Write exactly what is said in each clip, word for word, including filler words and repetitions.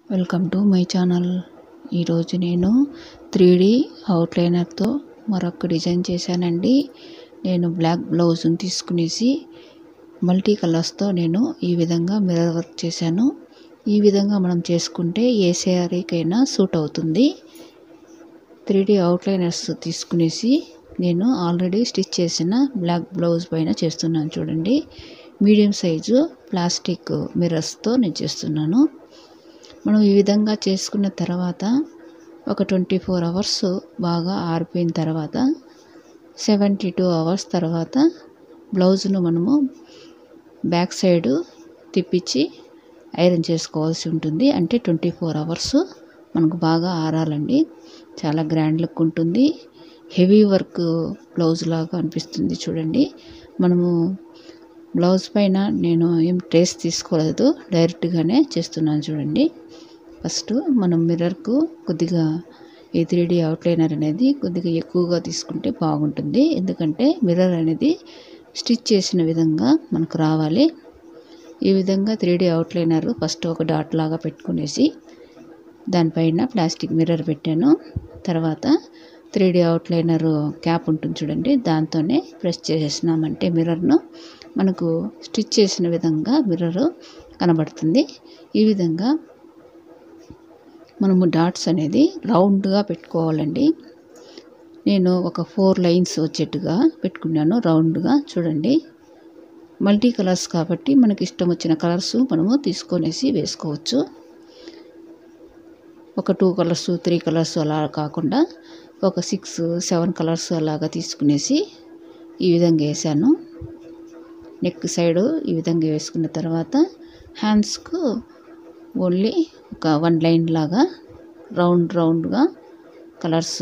Welcome to my channel. ఈరోజు నేను three D అవుట్లైనర్తో మరొక డిజైన్ చేశానండి. నేను బ్లాక్ బ్లౌజ్ని తీసుకునేసి మల్టీ కలర్స్తో నేను ఈ విధంగా మిర్రర్ వర్క్ చేశాను. ఈ విధంగా మనం చేసుకుంటే ఏ శారీకైనా సూట్ అవుతుంది. త్రీ డీ అవుట్లైనర్స్ తీసుకునేసి నేను ఆల్రెడీ స్టిచ్ చేసిన బ్లాక్ బ్లౌజ్ పైన చేస్తున్నాను. చూడండి, మీడియం సైజు ప్లాస్టిక్ మిర్రర్స్తో నేను చేస్తున్నాను. మనం ఈ విధంగా చేసుకున్న తర్వాత ఒక ట్వంటీ ఫోర్ అవర్స్ బాగా ఆరిపోయిన తర్వాత సెవెంటీ టూ అవర్స్ తర్వాత బ్లౌజ్ను మనము బ్యాక్ సైడ్ తిప్పించి ఐరన్ చేసుకోవాల్సి ఉంటుంది. అంటే ట్వంటీ ఫోర్ అవర్స్ మనకు బాగా ఆరాలండి. చాలా గ్రాండ్ లుక్ ఉంటుంది. హెవీ వర్క్ బ్లౌజ్ లాగా అనిపిస్తుంది. చూడండి, మనము బ్లౌజ్ పైన నేను ఏం ట్రేస్ తీసుకోలేదు, డైరెక్ట్గానే చేస్తున్నాను. చూడండి, ఫస్ట్ మనం మిర్రర్కు కొద్దిగా ఈ త్రీ డీ అవుట్లైనర్ అనేది కొద్దిగా ఎక్కువగా తీసుకుంటే బాగుంటుంది. ఎందుకంటే మిర్రర్ అనేది స్టిచ్ చేసిన విధంగా మనకు రావాలి. ఈ విధంగా త్రీ డీ అవుట్లైనర్ ఫస్ట్ ఒక డాట్ లాగా పెట్టుకునేసి దానిపైన ప్లాస్టిక్ మిర్రర్ పెట్టాను. తర్వాత త్రీ డీ అవుట్లైనర్ క్యాప్ ఉంటుంది చూడండి, దాంతోనే ప్రెస్ చేసేసినామంటే మిర్రర్ను మనకు స్టిచ్ చేసిన విధంగా మిర్రర్ కనబడుతుంది. ఈ విధంగా మనము డాట్స్ అనేది రౌండ్గా పెట్టుకోవాలండి. నేను ఒక ఫోర్ లైన్స్ వచ్చేట్టుగా పెట్టుకున్నాను రౌండ్గా. చూడండి, మల్టీ కలర్స్ కాబట్టి మనకి ఇష్టం వచ్చిన కలర్స్ మనము తీసుకొనేసి వేసుకోవచ్చు. ఒక టూ కలర్స్ త్రీ కలర్స్ అలా కాకుండా ఒక సిక్స్ సెవెన్ కలర్స్ అలాగా తీసుకునేసి ఈ విధంగా వేసాను. నెక్ సైడు ఈ విధంగా వేసుకున్న తర్వాత హ్యాండ్స్కు ఓన్లీ ఒక వన్ లైన్ లాగా రౌండ్ రౌండ్గా కలర్స్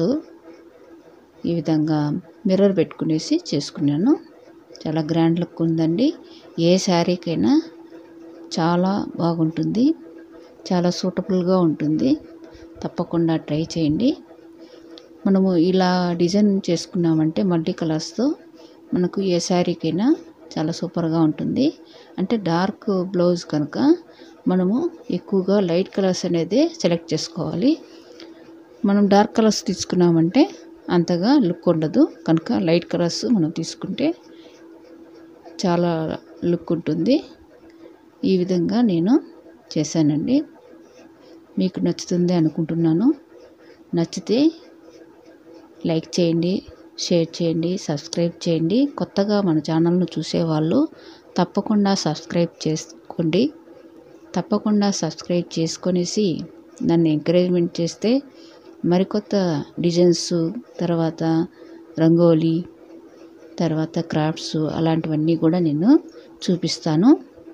ఈ విధంగా మిర్రర్ పెట్టుకునేసి చేసుకున్నాను. చాలా గ్రాండ్ లుక్ ఉందండి. ఏ శారీకైనా చాలా బాగుంటుంది, చాలా సూటబుల్గా ఉంటుంది. తప్పకుండా ట్రై చేయండి. మనము ఇలా డిజైన్ చేసుకున్నామంటే మల్టీ కలర్స్తో మనకు ఏ శారీకైనా చాలా సూపర్గా ఉంటుంది. అంటే డార్క్ బ్లౌజ్ కనుక మనము ఎక్కువగా లైట్ కలర్స్ అనేది సెలెక్ట్ చేసుకోవాలి. మనం డార్క్ కలర్స్ తీసుకున్నామంటే అంతగా లుక్ ఉండదు. కనుక లైట్ కలర్స్ మనం తీసుకుంటే చాలా లుక్ ఉంటుంది. ఈ విధంగా నేను చేశానండి. మీకు నచ్చుతుంది అనుకుంటున్నాను. నచ్చితే లైక్ చేయండి, షేర్ చేయండి, సబ్స్క్రైబ్ చేయండి. కొత్తగా మన ఛానల్ను చూసేవాళ్ళు తప్పకుండా సబ్స్క్రైబ్ చేసుకోండి. తప్పకుండా సబ్స్క్రైబ్ చేసుకొనేసి నన్ను ఎంకరేజ్మెంట్ చేస్తే మరికొత్త డిజైన్స్, తర్వాత రంగోలీ, తర్వాత క్రాఫ్ట్స్ అలాంటివన్నీ కూడా నేను చూపిస్తాను.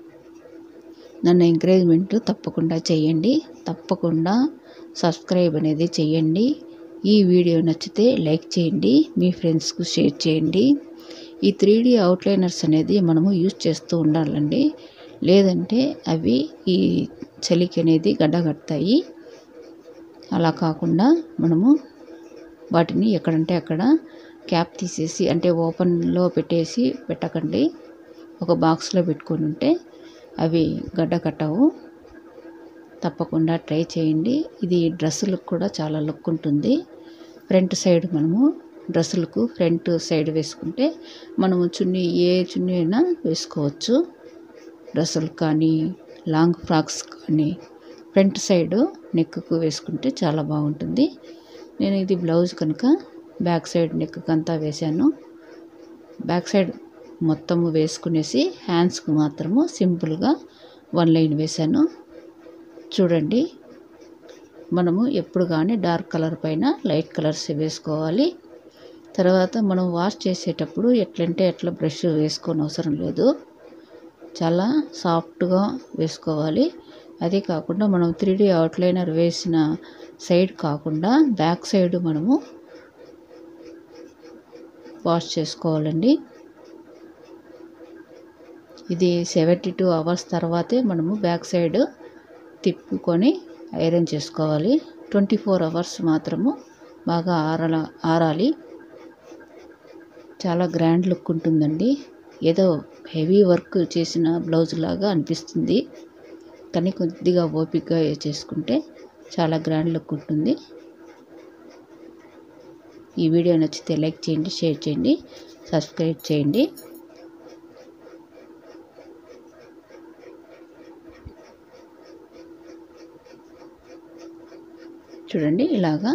నన్ను ఎంకరేజ్మెంట్ తప్పకుండా చేయండి. తప్పకుండా సబ్స్క్రైబ్ అనేది చేయండి. ఈ వీడియో నచ్చితే లైక్ చేయండి, మీ ఫ్రెండ్స్కు షేర్ చేయండి. ఈ త్రీ డీ అవుట్లైనర్స్ అనేది మనము యూజ్ చేస్తూ ఉండాలండి. లేదంటే అవి ఈ చలికి అనేది గడ్డగడతాయి. అలా కాకుండా మనము వాటిని ఎక్కడంటే అక్కడ క్యాప్ తీసేసి, అంటే ఓపెన్లో పెట్టేసి పెట్టకండి. ఒక బాక్స్లో పెట్టుకొని ఉంటే అవి గడ్డ కట్టవు. తప్పకుండా ట్రై చేయండి. ఇది డ్రెస్సులకు కూడా చాలా లుక్ ఉంటుంది. ఫ్రంట్ సైడ్ మనము డ్రెస్సులకు ఫ్రంట్ సైడ్ వేసుకుంటే మనము చున్నీ ఏ చున్నీ అయినా వేసుకోవచ్చు. డ్రెస్సులకు కానీ లాంగ్ ఫ్రాక్స్ కానీ ఫ్రంట్ సైడ్ నెక్కు వేసుకుంటే చాలా బాగుంటుంది. నేను ఇది బ్లౌజ్ కనుక బ్యాక్ సైడ్ నెక్ అంతా వేశాను. బ్యాక్ సైడ్ మొత్తము వేసుకునేసి హ్యాండ్స్కి మాత్రము సింపుల్గా వన్ లైన్ వేశాను. చూడండి, మనము ఎప్పుడు కానీ డార్క్ కలర్ పైన లైట్ కలర్స్ వేసుకోవాలి. తర్వాత మనం వాష్ చేసేటప్పుడు ఎట్లంటే ఎట్లా బ్రష్ వేసుకోని అవసరం లేదు. చాలా సాఫ్ట్గా వేసుకోవాలి. అదే కాకుండా మనం త్రీ డీ అవుట్లైనర్ వేసిన సైడ్ కాకుండా బ్యాక్ సైడ్ మనము వాష్ చేసుకోవాలండి. ఇది సెవెంటీ టూ అవర్స్ తర్వాతే మనము బ్యాక్ సైడ్ తిప్పుకొని ఐరన్ చేసుకోవాలి. ట్వంటీ ఫోర్ అవర్స్ మాత్రము బాగా ఆరాల ఆరాలి. చాలా గ్రాండ్ లుక్ ఉంటుందండి. ఏదో హెవీ వర్క్ చేసిన బ్లౌజ్ లాగా అనిపిస్తుంది. కానీ కొద్దిగా ఓపికగా చేసుకుంటే చాలా గ్రాండ్ లుక్ ఉంటుంది. ఈ వీడియో నచ్చితే లైక్ చేయండి, షేర్ చేయండి, సబ్స్క్రైబ్ చేయండి. చూడండి ఇలాగా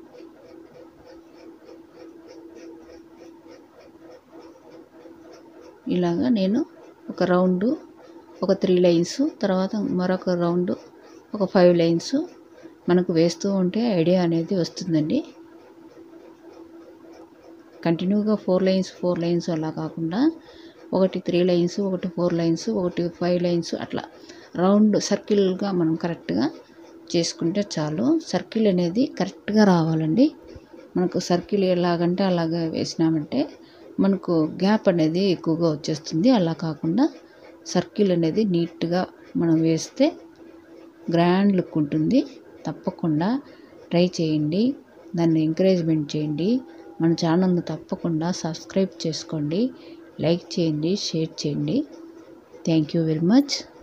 ఇలాగా నేను ఒక రౌండ్ ఒక త్రీ లైన్స్, తర్వాత మరొక రౌండ్ ఒక ఫైవ్ లైన్స్ మనకు వేస్తూ ఉంటే ఐడియా అనేది వస్తుందండి. కంటిన్యూగా ఫోర్ లైన్స్ ఫోర్ లైన్స్ అలా కాకుండా ఒకటి త్రీ లైన్స్, ఒకటి ఫోర్ లైన్స్, ఒకటి ఫైవ్ లైన్స్ అట్లా రౌండ్ సర్కిల్గా మనం కరెక్ట్గా చేసుకుంటే చాలు. సర్కిల్ అనేది కరెక్ట్గా రావాలండి. మనకు సర్కిల్ ఎలాగంటే అలాగా వేసినామంటే మనకు గ్యాప్ అనేది ఎక్కువగా వచ్చేస్తుంది. అలా కాకుండా సర్కిల్ అనేది నీట్గా మనం వేస్తే గ్రాండ్ లుక్ ఉంటుంది. తప్పకుండా ట్రై చేయండి, దాన్ని ఎంకరేజ్మెంట్ చేయండి. మన ఛానల్ని తప్పకుండా సబ్స్క్రైబ్ చేసుకోండి, లైక్ చేయండి, షేర్ చేయండి. Thank you very much.